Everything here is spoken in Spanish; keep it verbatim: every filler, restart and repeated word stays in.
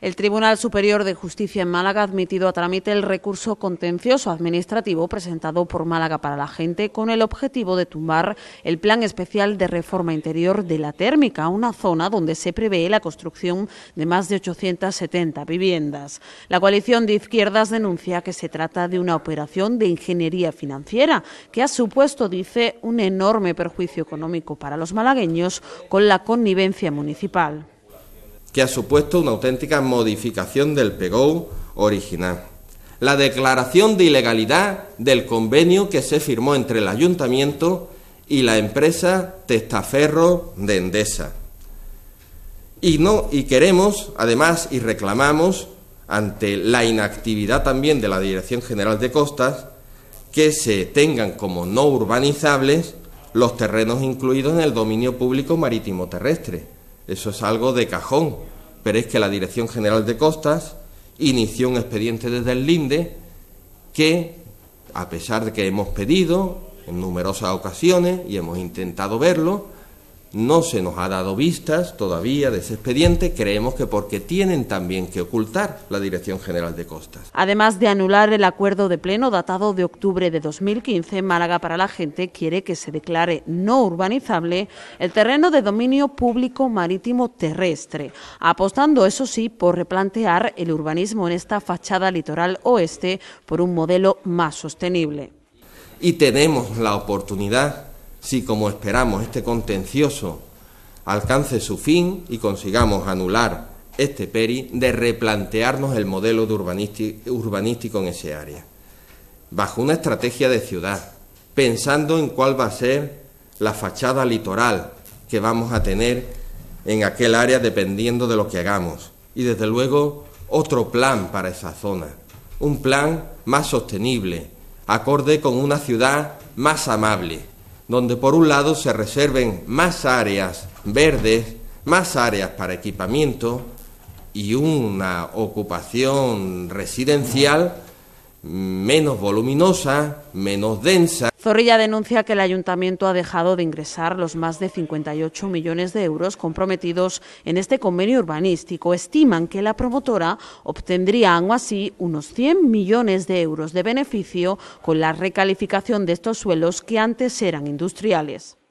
El Tribunal Superior de Justicia en Málaga ha admitido a trámite el recurso contencioso administrativo presentado por Málaga para la Gente con el objetivo de tumbar el plan especial de reforma interior de la térmica, una zona donde se prevé la construcción de más de ochocientas setenta viviendas. La coalición de izquierdas denuncia que se trata de una operación de ingeniería financiera que ha supuesto, dice, un enorme perjuicio económico para los malagueños con la connivencia municipal. Que ha supuesto una auténtica modificación del P G O original. La declaración de ilegalidad del convenio que se firmó entre el Ayuntamiento y la empresa Testaferro de Endesa. Y, no, y queremos, además, y reclamamos, ante la inactividad también de la Dirección General de Costas, que se tengan como no urbanizables los terrenos incluidos en el dominio público marítimo terrestre. Eso es algo de cajón, pero es que la Dirección General de Costas inició un expediente desde el Linde que, a pesar de que hemos pedido en numerosas ocasiones y hemos intentado verlo, no se nos ha dado vistas todavía de ese expediente, creemos que porque tienen también que ocultar la Dirección General de Costas. Además de anular el acuerdo de pleno datado de octubre de dos mil quince, Málaga para la Gente quiere que se declare no urbanizable el terreno de dominio público marítimo terrestre, apostando, eso sí, por replantear el urbanismo en esta fachada litoral oeste por un modelo más sostenible. Y tenemos la oportunidad, si como esperamos este contencioso alcance su fin y consigamos anular este P E R I, de replantearnos el modelo de urbanístico en ese área, bajo una estrategia de ciudad, pensando en cuál va a ser la fachada litoral que vamos a tener en aquel área dependiendo de lo que hagamos. Y desde luego otro plan para esa zona, un plan más sostenible, acorde con una ciudad más amable, donde por un lado se reserven más áreas verdes, más áreas para equipamiento y una ocupación residencial menos voluminosa, menos densa. Zorrilla denuncia que el Ayuntamiento ha dejado de ingresar los más de cincuenta y ocho millones de euros comprometidos en este convenio urbanístico. Estiman que la promotora obtendría aún así unos cien millones de euros de beneficio con la recalificación de estos suelos que antes eran industriales.